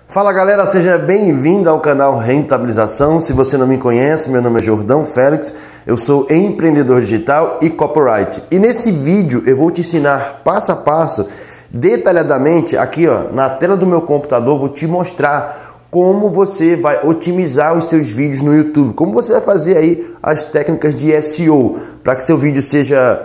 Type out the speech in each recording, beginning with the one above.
Fala galera, seja bem-vindo ao canal Rentabilização. Se você não me conhece, meu nome é Jordão Félix, eu sou empreendedor digital e copyright. E nesse vídeo eu vou te ensinar passo a passo, detalhadamente, aqui ó, na tela do meu computador, vou te mostrar como você vai otimizar os seus vídeos no YouTube, como você vai fazer aí as técnicas de SEO, para que seu vídeo seja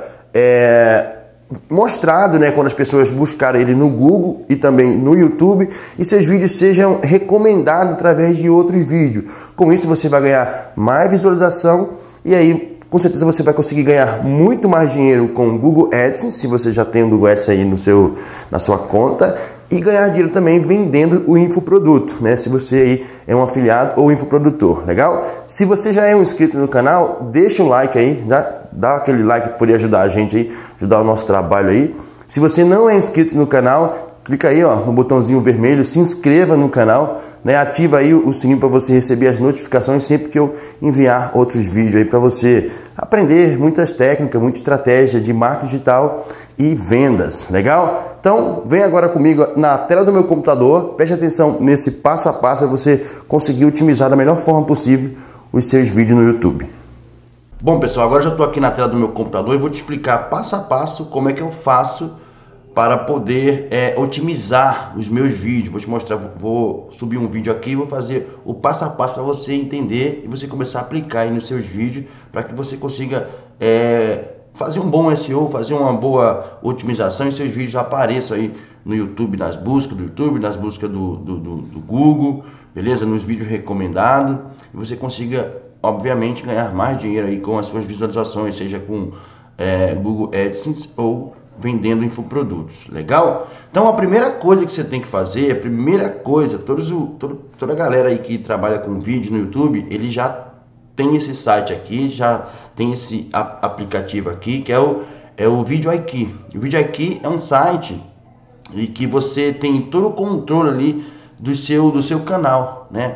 mostrado, né, quando as pessoas buscarem ele no Google e também no YouTube, e seus vídeos sejam recomendados através de outros vídeos. Com isso você vai ganhar mais visualização e aí com certeza você vai conseguir ganhar muito mais dinheiro com o Google AdSense, se você já tem o Google AdSense aí na sua conta, e ganhar dinheiro também vendendo o infoproduto, né? Se você aí é um afiliado ou infoprodutor, legal? Se você já é um inscrito no canal, deixa um like aí, dá aquele like para poder ajudar a gente aí, ajudar o nosso trabalho aí. Se você não é inscrito no canal, clica aí ó, no botãozinho vermelho, se inscreva no canal, né? Ativa aí o sininho para você receber as notificações sempre que eu enviar outros vídeos aí para você aprender muitas técnicas, muita estratégia de marketing digital e vendas, legal? Então vem agora comigo na tela do meu computador, preste atenção nesse passo a passo para você conseguir otimizar da melhor forma possível os seus vídeos no YouTube. Bom pessoal, agora já estou aqui na tela do meu computador e vou te explicar passo a passo como é que eu faço para poder otimizar os meus vídeos. Vou te mostrar, vou subir um vídeo aqui e vou fazer o passo a passo para você entender e você começar a aplicar aí nos seus vídeos para que você consiga fazer um bom SEO, fazer uma boa otimização e seus vídeos apareçam aí no YouTube, nas buscas do YouTube, nas buscas do Google, beleza? Nos vídeos recomendados, e você consiga, obviamente, ganhar mais dinheiro aí com as suas visualizações, seja com Google AdSense ou vendendo infoprodutos, legal? Então a primeira coisa que você tem que fazer, toda a galera aí que trabalha com vídeo no YouTube, ele já tem esse site aqui, já tem esse aplicativo aqui, que é o VidIQ. O VidIQ é um site em que você tem todo o controle ali do seu canal, né?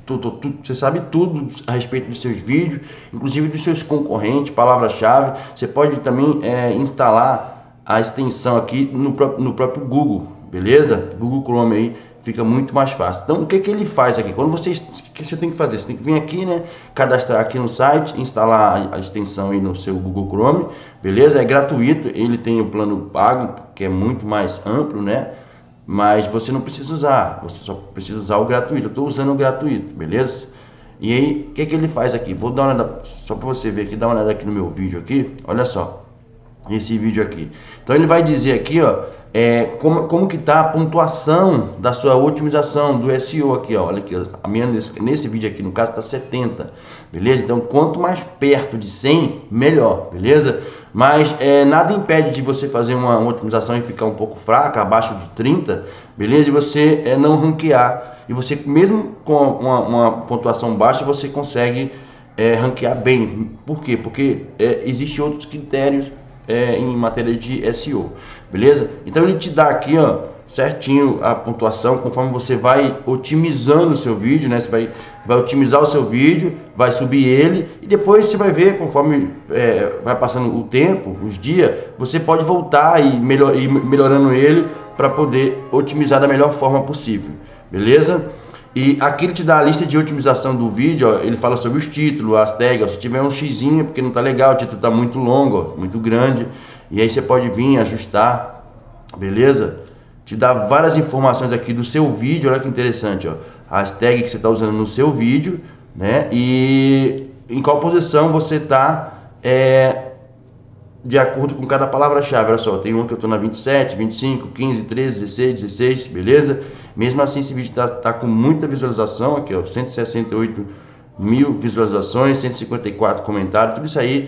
Você sabe tudo a respeito dos seus vídeos, inclusive dos seus concorrentes, palavra-chave. Você pode também instalar a extensão aqui no próprio Google, beleza? Google Chrome aí fica muito mais fácil. Então o que ele faz aqui? O que você tem que fazer? Você tem que vir aqui, né? Cadastrar aqui no site, instalar a extensão aí no seu Google Chrome, beleza? É gratuito, ele tem o plano pago, que é muito mais amplo, né? Mas você não precisa usar, você só precisa usar o gratuito. Eu estou usando o gratuito, beleza? E aí, o que ele faz aqui? Vou dar uma olhada, só para você ver aqui, dá uma olhada aqui no meu vídeo aqui, olha só, esse vídeo aqui. Então ele vai dizer aqui, ó, como que tá a pontuação da sua otimização do SEO aqui, ó. Olha aqui, a minha nesse vídeo aqui no caso tá 70, beleza? Então quanto mais perto de 100, melhor, beleza? Mas nada impede de você fazer uma otimização e ficar um pouco fraca, abaixo de 30, beleza? E você não ranquear, e você mesmo com uma pontuação baixa você consegue ranquear bem. Por quê? Porque existem outros critérios em matéria de SEO, beleza? Então ele te dá aqui, ó, certinho a pontuação conforme você vai otimizando o seu vídeo, né? Você vai otimizar o seu vídeo, vai subir ele e depois você vai ver conforme vai passando o tempo, os dias, você pode voltar e ir melhorando ele para poder otimizar da melhor forma possível, beleza? E aqui ele te dá a lista de otimização do vídeo, ó, ele fala sobre os títulos, as tags, ó, se tiver um xizinho, porque não tá legal, o título tá muito longo, ó, muito grande, e aí você pode vir ajustar, beleza? Te dá várias informações aqui do seu vídeo, olha que interessante, ó, as tags que você tá usando no seu vídeo, né? E em qual posição você tá de acordo com cada palavra-chave. Olha só, tem uma que eu tô na 27, 25, 15, 13, 16, 16, beleza? Mesmo assim esse vídeo tá com muita visualização aqui, ó, 168 mil visualizações, 154 comentários, tudo isso aí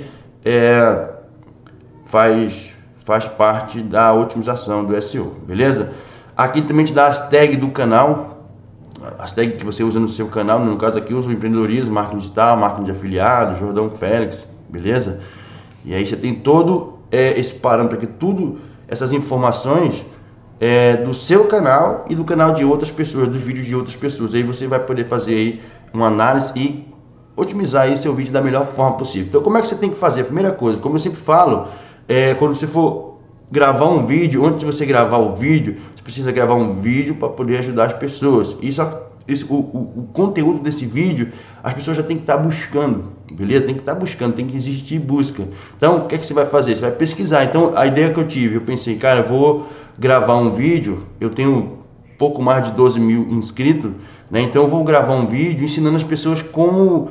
faz parte da otimização do SEO, beleza? Aqui também te dá as tags do canal, as tags que você usa no seu canal. No caso aqui eu uso o empreendedorismo, marketing digital, marketing de afiliado, Jordão Félix, beleza? E aí você tem todo esse parâmetro aqui, tudo essas informações do seu canal e do canal de outras pessoas, dos vídeos de outras pessoas. Aí você vai poder fazer aí uma análise e otimizar aí seu vídeo da melhor forma possível. Então como é que você tem que fazer? A primeira coisa, como eu sempre falo, quando você for gravar um vídeo. Antes de você gravar o vídeo, você precisa gravar um vídeo para poder ajudar as pessoas. O conteúdo desse vídeo, as pessoas já tem que estar buscando, beleza? Tem que estar buscando, tem que existir busca. Então, o que é que você vai fazer? Você vai pesquisar. Então, a ideia que eu tive, eu pensei, cara, eu vou gravar um vídeo, eu tenho pouco mais de 12 mil inscritos, né? Então, eu vou gravar um vídeo ensinando as pessoas como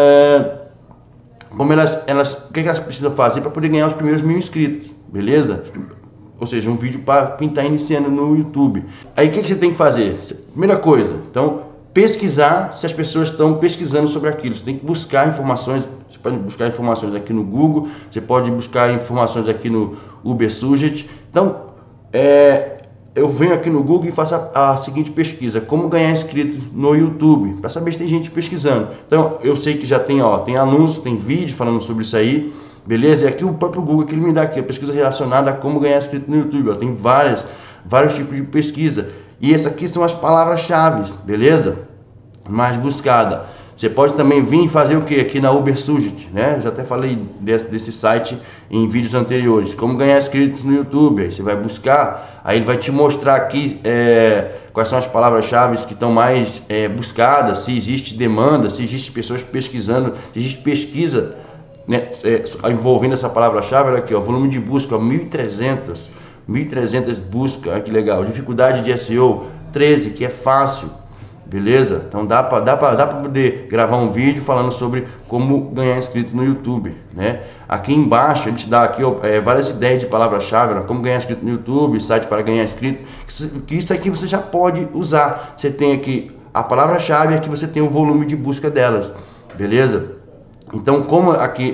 o que elas precisam fazer para poder ganhar os primeiros 1000 inscritos, beleza? Ou seja, um vídeo para quem está iniciando no YouTube. Aí o que você tem que fazer? Primeira coisa, então, pesquisar se as pessoas estão pesquisando sobre aquilo. Você tem que buscar informações. Você pode buscar informações aqui no Google, você pode buscar informações aqui no Ubersuggest. Então, eu venho aqui no Google e faço a seguinte pesquisa: como ganhar inscritos no YouTube, para saber se tem gente pesquisando. Então, eu sei que já tem, tem anúncio, tem vídeo falando sobre isso aí. Beleza? E aqui o próprio Google que ele me dá aqui, a pesquisa relacionada a como ganhar inscrito no YouTube. Tem vários tipos de pesquisa. E essas aqui são as palavras-chave, beleza? Mais buscada. Você pode também vir fazer o que aqui na Ubersuggest, né? Eu já até falei desse site em vídeos anteriores. Como ganhar inscritos no YouTube. Aí você vai buscar, aí ele vai te mostrar aqui quais são as palavras-chave que estão mais buscadas, se existe demanda, se existe pessoas pesquisando, se existe pesquisa, né, envolvendo essa palavra-chave. Olha aqui, ó, volume de busca 1.300 buscas, olha que legal. Dificuldade de SEO 13, que é fácil, beleza? Então dá para poder gravar um vídeo falando sobre como ganhar inscrito no YouTube, né? Aqui embaixo ele te dá aqui várias ideias de palavra-chave, né? Como ganhar inscrito no YouTube, site para ganhar inscrito, que isso aqui você já pode usar. Você tem aqui a palavra-chave, aqui você tem o volume de busca delas, beleza? Então, como aqui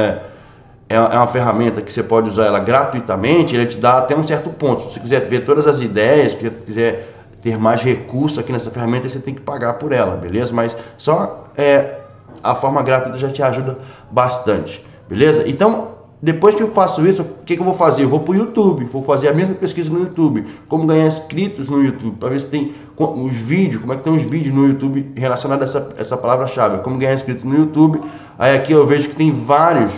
é uma ferramenta que você pode usar ela gratuitamente, ele te dá até um certo ponto. Se você quiser ver todas as ideias, se você quiser ter mais recursos aqui nessa ferramenta, você tem que pagar por ela, beleza? Mas só a forma gratuita já te ajuda bastante, beleza? Então, depois que eu faço isso, o que eu vou fazer? Eu vou para o YouTube, vou fazer a mesma pesquisa no YouTube, como ganhar inscritos no YouTube, para ver se tem os vídeos, como é que estão os vídeos no YouTube relacionados a essa palavra-chave, como ganhar inscritos no YouTube. Aí aqui eu vejo que tem vários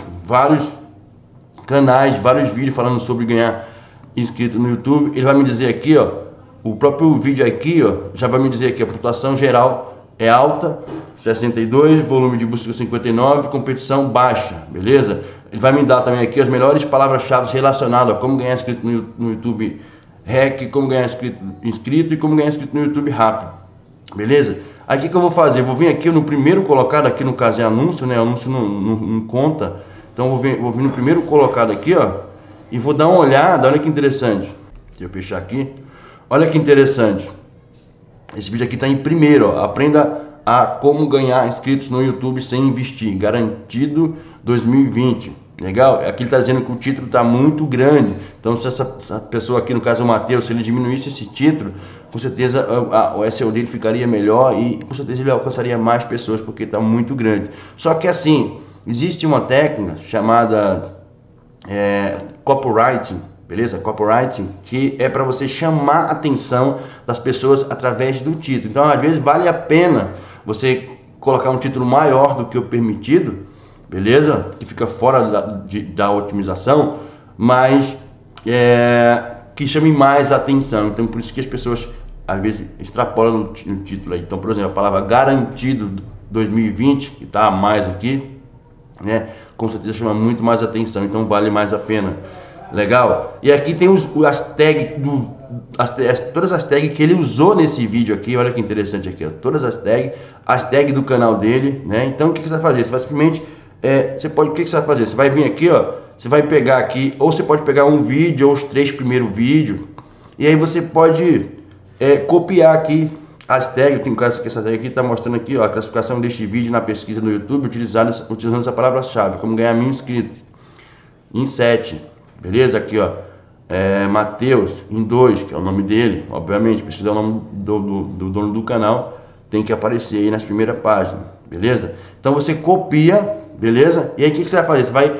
canais, vários vídeos falando sobre ganhar inscritos no YouTube. Ele vai me dizer aqui, ó, o próprio vídeo aqui, ó, já vai me dizer que a pontuação geral é alta, 62, volume de busca 59, competição baixa, beleza? Ele vai me dar também aqui as melhores palavras-chave relacionadas a como ganhar inscrito no YouTube REC, como ganhar inscrito e como ganhar inscrito no YouTube rápido, beleza? Aqui que eu vou fazer, vou vir aqui no primeiro colocado, aqui no caso é anúncio, né? Anúncio não conta, então vou vir no primeiro colocado aqui, ó, e vou dar uma olhada. Olha que interessante. Deixa eu fechar aqui. Olha que interessante. Esse vídeo aqui está em primeiro, ó. Aprenda a como ganhar inscritos no YouTube sem investir. Garantido 2020. Legal? Aqui ele está dizendo que o título está muito grande. Então, se essa pessoa aqui, no caso o Matheus, se ele diminuísse esse título, com certeza o SEO dele ficaria melhor e com certeza ele alcançaria mais pessoas, porque está muito grande. Só que assim, existe uma técnica chamada copywriting, beleza? Copywriting, que é para você chamar a atenção das pessoas através do título. Então, às vezes, vale a pena você colocar um título maior do que o permitido, beleza? Que fica fora da otimização, mas que chame mais a atenção. Então, por isso que as pessoas, às vezes, extrapolam no título aí. Então, por exemplo, a palavra garantido 2020, que está a mais aqui, né? Com certeza chama muito mais atenção, então vale mais a pena. Legal? E aqui tem as tags todas as tags que ele usou nesse vídeo aqui. Olha que interessante aqui, ó. Todas as tags do canal dele, né? Então o que você vai fazer? Você vai simplesmente o que você vai fazer? Você vai vir aqui, ó, você vai pegar aqui, ou você pode pegar um vídeo ou os 3 primeiros vídeos, e aí você pode copiar aqui as tags. Tem caso que essa tag aqui está mostrando aqui, ó, a classificação deste vídeo na pesquisa no YouTube utilizando essa palavra-chave, como ganhar 1000 inscritos em 7. Beleza? Aqui, ó, Matheus em 2, que é o nome dele. Obviamente, precisa o nome do dono do canal, tem que aparecer aí nas primeiras páginas, beleza? Então você copia, beleza? E aí o que você vai fazer? Você vai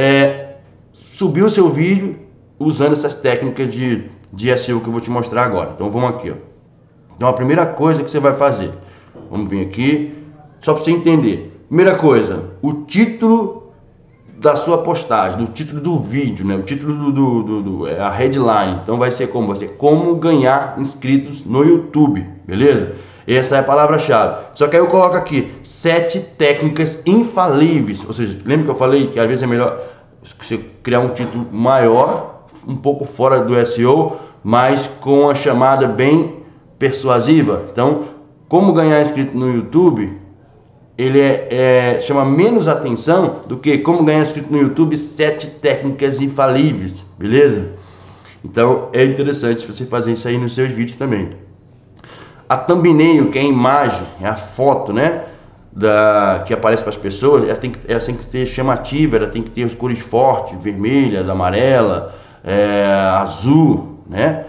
subir o seu vídeo usando essas técnicas de SEO que eu vou te mostrar agora. Então vamos aqui, ó. Então a primeira coisa que você vai fazer, vamos vir aqui, só para você entender. Primeira coisa, o título da sua postagem, do título do vídeo, né? O título a headline. Então vai ser como? Vai ser como ganhar inscritos no YouTube, beleza? Essa é a palavra-chave. Só que aí eu coloco aqui 7 técnicas infalíveis. Ou seja, lembra que eu falei que às vezes é melhor você criar um título maior, um pouco fora do SEO, mas com a chamada bem persuasiva. Então, como ganhar inscrito no YouTube, ele chama menos atenção do que como ganhar inscrito no YouTube, 7 técnicas infalíveis, beleza? Então é interessante você fazer isso aí nos seus vídeos também. A thumbnail, que é a imagem, é a foto, né, que aparece para as pessoas, ela tem que ter chamativa, ela tem que ter as cores fortes, vermelhas, amarela, azul, né,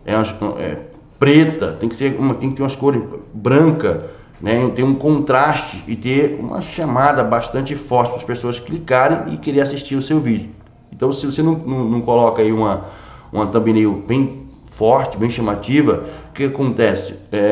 preta, tem que ter umas cores branca, né, tem um contraste e ter uma chamada bastante forte para as pessoas clicarem e querer assistir o seu vídeo. Então, se você não coloca aí uma thumbnail bem forte, bem chamativa, o que acontece?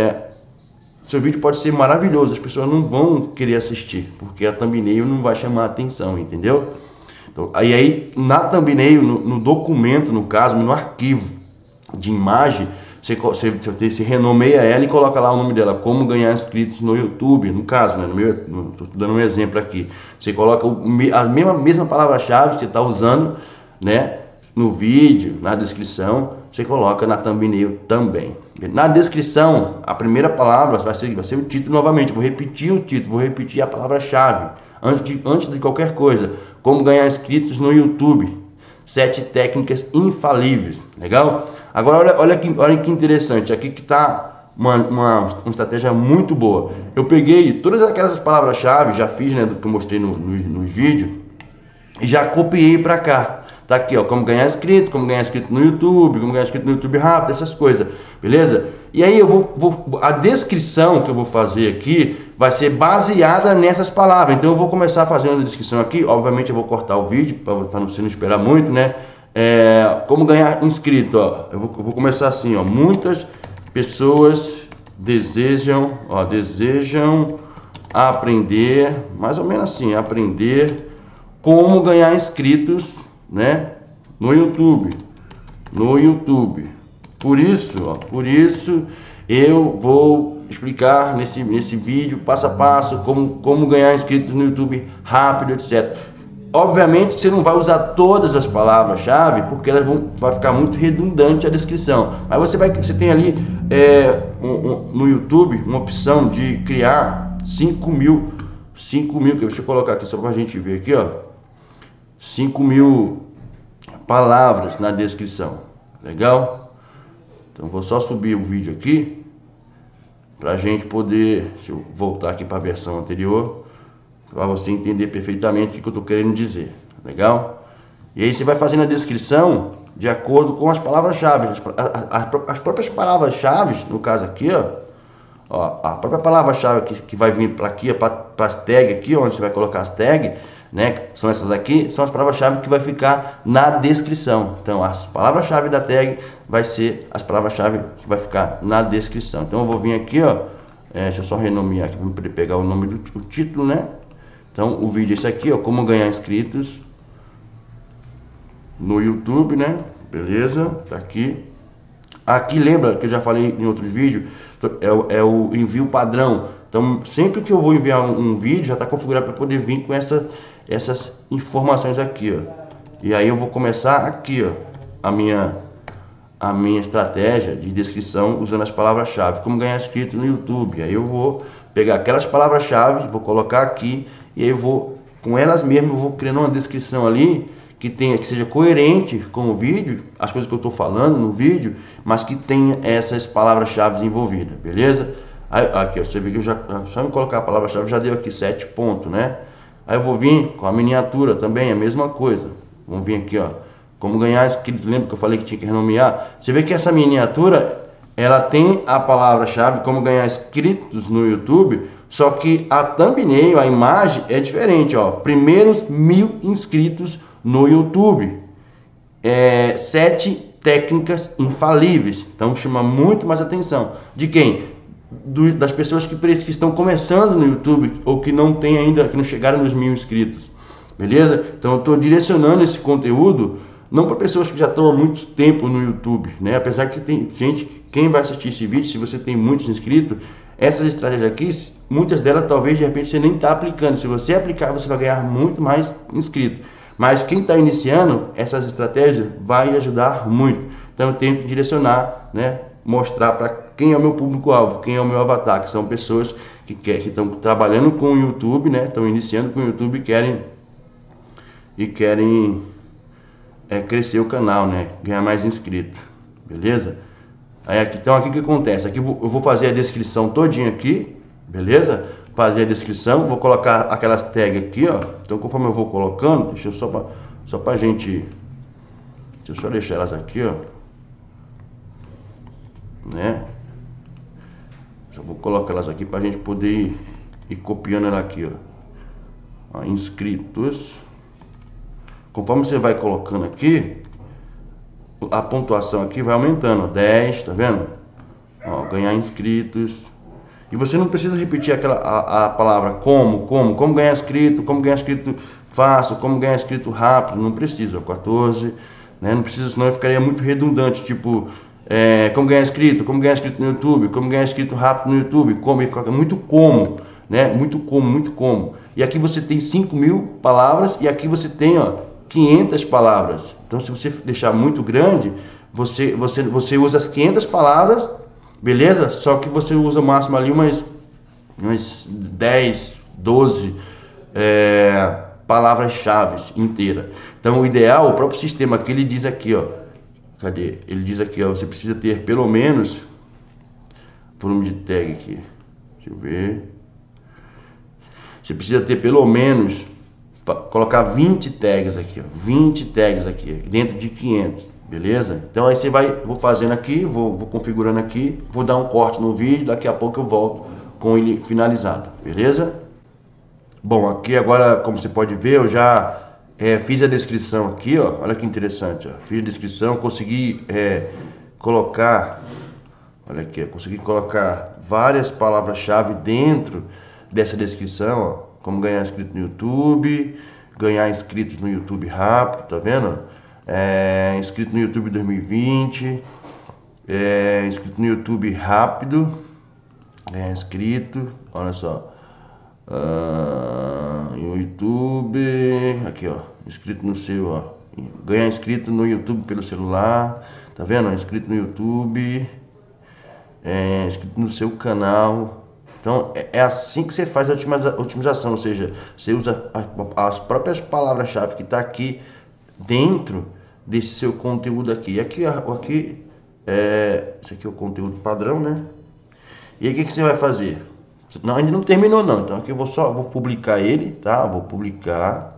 Seu vídeo pode ser maravilhoso, as pessoas não vão querer assistir, porque a thumbnail não vai chamar a atenção, entendeu? Então, aí na thumbnail, no documento, no caso, no arquivo de imagem, você renomeia ela e coloca lá o nome dela, como ganhar inscritos no YouTube, no caso, né? Estou dando um exemplo aqui. Você coloca a mesma palavra-chave que você está usando, né, no vídeo, na descrição, você coloca na thumbnail também. Na descrição, a primeira palavra vai ser o título novamente. Vou repetir o título, vou repetir a palavra-chave antes de qualquer coisa. Como ganhar inscritos no YouTube. 7 técnicas infalíveis. Legal? Agora olha que interessante. Aqui que está uma estratégia muito boa. Eu peguei todas aquelas palavras-chave, já fiz, né, do que eu mostrei nos vídeos, e já copiei para cá. Tá aqui, ó, como ganhar inscrito no YouTube, como ganhar inscrito no YouTube rápido, essas coisas, beleza? E aí a descrição que eu vou fazer aqui vai ser baseada nessas palavras. Então eu vou começar fazendo a descrição aqui, obviamente eu vou cortar o vídeo para você não esperar muito, né? Como ganhar inscrito, ó, eu vou começar assim, ó, muitas pessoas desejam aprender, mais ou menos assim, aprender como ganhar inscritos, né, no YouTube. Por isso eu vou explicar nesse vídeo passo a passo como ganhar inscritos no YouTube rápido, etc. Obviamente você não vai usar todas as palavras-chave, porque elas vai ficar muito redundante a descrição. Mas você tem ali no YouTube uma opção de criar 5 mil, deixa eu colocar aqui só para a gente ver aqui, ó. 5.000 palavras na descrição. Legal? Então vou só subir o vídeo aqui para a gente poder, deixa eu voltar aqui para a versão anterior, para você entender perfeitamente o que eu estou querendo dizer. Legal? E aí você vai fazendo a descrição de acordo com as palavras-chave. As próprias palavras-chave, no caso aqui, ó, a própria palavra-chave que vai vir para aqui, para as tags aqui, onde você vai colocar as tags, né, são essas aqui, são as palavras-chave que vai ficar na descrição. Então as palavras-chave da tag vai ser as palavras-chave que vai ficar na descrição. Então eu vou vir aqui, ó, deixa eu só renomear aqui para poder pegar o nome do título, né? Então o vídeo é esse aqui, ó, como ganhar inscritos no YouTube, né? Beleza? Tá aqui. Aqui lembra que eu já falei em outros vídeos, é o envio padrão. Então sempre que eu vou enviar um vídeo, já está configurado para poder vir com essas informações aqui, ó. E aí eu vou começar aqui, ó, a minha estratégia de descrição usando as palavras-chave, como ganhar inscrito no YouTube. Aí eu vou pegar aquelas palavras-chave, vou colocar aqui e aí eu vou, com elas mesmo, eu vou criando uma descrição ali que seja coerente com o vídeo, as coisas que eu estou falando no vídeo, mas que tenha essas palavras-chave envolvidas, beleza? Aí, aqui, você vê que eu só me colocar a palavra-chave já deu aqui 7 pontos, né? Aí eu vou vir com a miniatura também, a mesma coisa. Vamos vir aqui, ó, como ganhar inscritos. Lembra que eu falei que tinha que renomear? Você vê que essa miniatura, ela tem a palavra-chave como ganhar inscritos no YouTube, só que a thumbnail, a imagem é diferente, ó. Primeiros 1.000 inscritos no YouTube. 7 técnicas infalíveis. Então chama muito mais atenção. De quem? Das pessoas que estão começando no YouTube ou que não tem ainda, que não chegaram nos 1.000 inscritos. beleza? Então eu estou direcionando esse conteúdo não para pessoas que já estão há muito tempo no YouTube, né? Apesar que tem gente, quem vai assistir esse vídeo, se você tem muitos inscritos, essas estratégias aqui, muitas delas talvez de repente você nem está aplicando. Se você aplicar, você vai ganhar muito mais inscritos. Mas quem está iniciando, essas estratégias vai ajudar muito. Então eu tenho que direcionar, né? Mostrar para quem é o meu público-alvo, quem é o meu avatar, que são pessoas que estão trabalhando com o YouTube, né? Estão iniciando com o YouTube e querem crescer o canal, né? Ganhar mais inscritos, beleza? Aí aqui, então aqui o que acontece? Aqui eu vou fazer a descrição todinha aqui, beleza? Fazer a descrição, vou colocar aquelas tags aqui, ó. Então conforme eu vou colocando, deixa eu só pra gente, deixa eu só deixar elas aqui, ó, né? Só vou colocar elas aqui pra gente poder ir copiando ela aqui, ó. Inscritos. Conforme você vai colocando aqui, a pontuação aqui vai aumentando, 10, tá vendo? Ó, ganhar inscritos. E você não precisa repetir a palavra como ganhar inscrito fácil, como ganhar inscrito rápido, não precisa, 14, né? Não precisa, senão ficaria muito redundante, tipo, como ganhar inscrito no YouTube, como ganhar inscrito rápido no YouTube, muito como, né? Muito como. E aqui você tem 5.000 palavras e aqui você tem, ó, 500 palavras. Então se você deixar muito grande, você usa as 500 palavras, beleza? Só que você usa o máximo ali umas 10, 12 palavras-chave inteiras. Então o ideal, o próprio sistema aqui, ele diz aqui, ó, cadê? Ele diz aqui, ó, você precisa ter pelo menos, volume de tag aqui, deixa eu ver, você precisa ter pelo menos, colocar 20 tags aqui, ó, 20 tags aqui, dentro de 500, beleza? Então aí você vou fazendo aqui, vou configurando aqui, vou dar um corte no vídeo, daqui a pouco eu volto com ele finalizado, beleza? Bom, aqui agora, como você pode ver, eu já fiz a descrição aqui, ó, olha que interessante, ó, fiz a descrição, consegui colocar, olha aqui, ó, consegui colocar várias palavras-chave dentro dessa descrição, ó. Como ganhar inscrito no YouTube, ganhar inscritos no YouTube rápido, tá vendo? Inscrito no YouTube 2020, inscrito no YouTube rápido, ganhar inscrito, olha só, no YouTube, aqui ó, inscrito no seu, ó, ganhar inscrito no YouTube pelo celular, tá vendo? Inscrito no YouTube, inscrito no seu canal. Então é assim que você faz a otimização, ou seja, você usa as próprias palavras-chave que está aqui dentro desse seu conteúdo aqui. E aqui esse aqui é o conteúdo padrão, né? E aí o que você vai fazer? Não, ainda não terminou não, então aqui eu vou publicar ele, tá? Vou publicar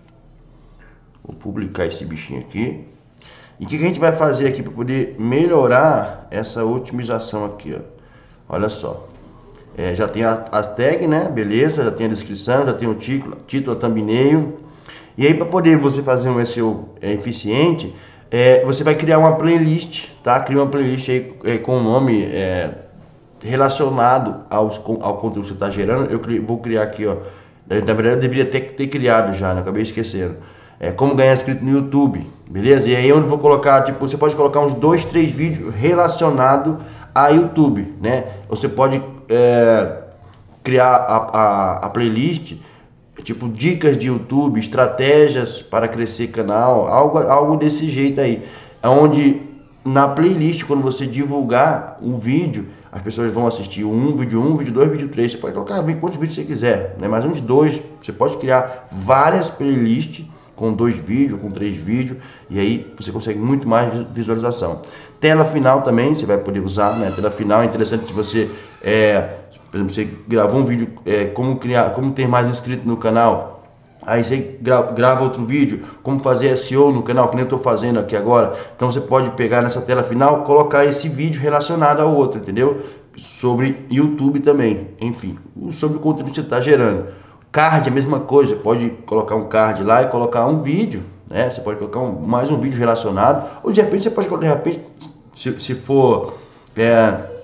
esse bichinho aqui. E o que a gente vai fazer aqui para poder melhorar essa otimização aqui, ó? Olha só. Já tem as tags, né? Beleza, já tem a descrição, já tem o título, a thumbnail. E aí para poder você fazer um SEO eficiente, você vai criar uma playlist, tá? Cria uma playlist aí com o nome relacionado ao conteúdo que você está gerando. Eu vou criar aqui, ó. Na verdade eu deveria ter criado já, né? Acabei esquecendo. Como ganhar inscrito no YouTube, beleza? E aí eu vou colocar, tipo, você pode colocar uns 2, 3 vídeos relacionados a YouTube, né? Você pode criar a playlist, tipo dicas de YouTube, estratégias para crescer canal, algo desse jeito aí, onde na playlist, quando você divulgar um vídeo, as pessoas vão assistir vídeo 1, vídeo 2, vídeo 3, você pode colocar quantos vídeos você quiser, né? Mas uns 2, você pode criar várias playlists com 2 vídeos, com 3 vídeos, e aí você consegue muito mais visualização. Tela final também você vai poder usar, né? Tela final é interessante se você, por exemplo, você gravou um vídeo, como ter mais inscritos no canal, aí você grava outro vídeo, como fazer SEO no canal, que nem eu estou fazendo aqui agora. Então você pode pegar nessa tela final, colocar esse vídeo relacionado ao outro, entendeu? Sobre YouTube também, enfim, sobre o conteúdo que você está gerando. Card, a mesma coisa, pode colocar um card lá e colocar um vídeo, né? Você pode colocar mais um vídeo relacionado, ou de repente você pode colocar, de repente, se for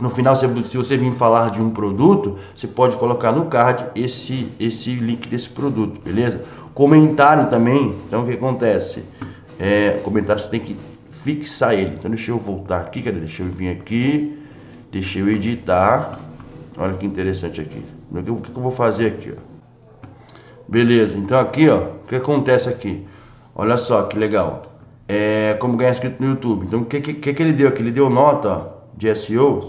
No final, se você vir falar de um produto, você pode colocar no card esse link desse produto, beleza? Comentário também, então o que acontece? Comentário você tem que fixar ele. Então deixa eu voltar aqui, cadê? Deixa eu vir aqui, deixa eu editar. Olha que interessante aqui. O que eu vou fazer aqui, ó? Beleza, então aqui, ó, o que acontece aqui? Olha só que legal. Como ganhar inscrito no YouTube. Então o que ele deu aqui? Ele deu nota, ó, de SEO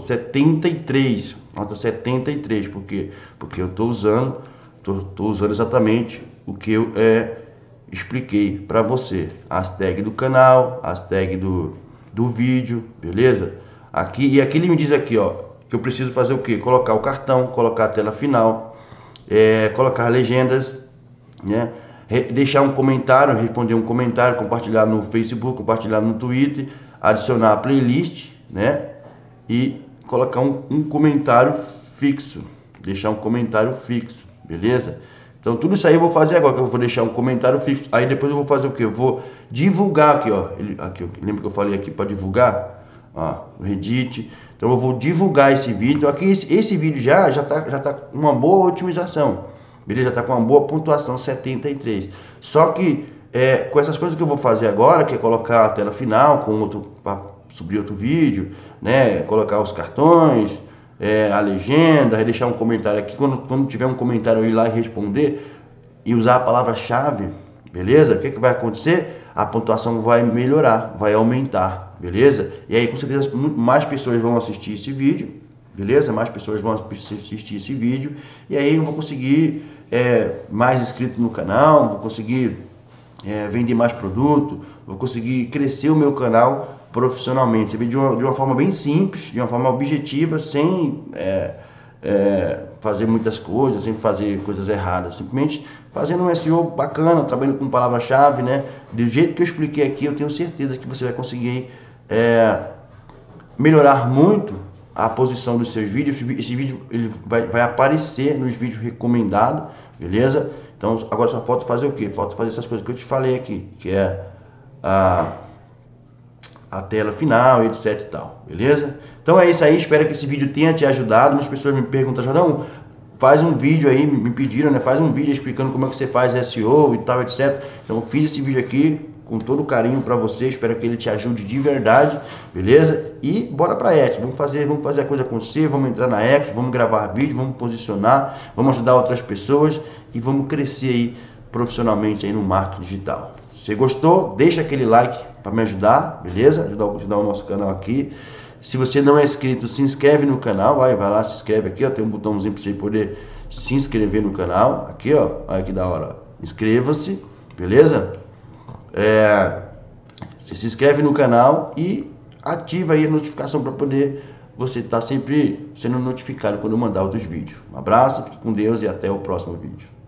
73, nota 73, por quê? Porque eu tô usando exatamente o que eu expliquei para você, as tags do canal, as tags do vídeo, beleza? Aqui ele me diz aqui, ó, que eu preciso fazer o que? Colocar o cartão, colocar a tela final, colocar legendas, né? Deixar um comentário, responder um comentário, compartilhar no Facebook, compartilhar no Twitter, adicionar a playlist, né? E colocar um comentário fixo, deixar um comentário fixo, beleza? Então tudo isso aí eu vou fazer agora, que eu vou deixar um comentário fixo. Aí depois eu vou fazer o que? Eu vou divulgar aqui, ó. Lembra que eu falei aqui para divulgar? Ó, no Reddit. Então eu vou divulgar esse vídeo. Aqui esse vídeo já tá com uma boa otimização, beleza? Já tá com uma boa pontuação 73. Só que com essas coisas que eu vou fazer agora, que é colocar a tela final para subir outro vídeo, né? Colocar os cartões, a legenda, deixar um comentário aqui, quando tiver um comentário eu ir lá e responder e usar a palavra-chave, beleza? O que vai acontecer? A pontuação vai melhorar, vai aumentar, beleza? E aí com certeza mais pessoas vão assistir esse vídeo, beleza? Mais pessoas vão assistir esse vídeo e aí eu vou conseguir mais inscritos no canal, vou conseguir vender mais produto, vou conseguir crescer o meu canal profissionalmente. Você vê de uma forma bem simples, de uma forma objetiva, sem fazer muitas coisas, sem fazer coisas erradas, simplesmente fazendo um SEO bacana, trabalhando com palavra-chave, né? Do jeito que eu expliquei aqui, eu tenho certeza que você vai conseguir melhorar muito a posição dos seus vídeos. Esse vídeo ele vai aparecer nos vídeos recomendados, beleza? Então agora só falta fazer o que? Falta fazer essas coisas que eu te falei aqui, que é a tela final, etc e tal, beleza? Então é isso aí, espero que esse vídeo tenha te ajudado. Muitas pessoas me perguntam, Jordão, faz um vídeo aí, me pediram, né? Faz um vídeo explicando como é que você faz SEO e tal, etc. Então eu fiz esse vídeo aqui com todo carinho para você, espero que ele te ajude de verdade, beleza? E bora pra X, vamos fazer a coisa acontecer, vamos entrar na X, vamos gravar vídeo, vamos posicionar, vamos ajudar outras pessoas e vamos crescer aí profissionalmente aí no marketing digital. Se você gostou, deixa aquele like para me ajudar, beleza? Ajudar o nosso canal aqui. Se você não é inscrito, se inscreve no canal, vai lá, se inscreve aqui, ó, tem um botãozinho para você poder se inscrever no canal, aqui, ó, olha que da hora, inscreva-se, beleza? Você se inscreve no canal e ativa aí a notificação para poder você estar sempre sendo notificado quando eu mandar outros vídeos. Um abraço, fique com Deus e até o próximo vídeo.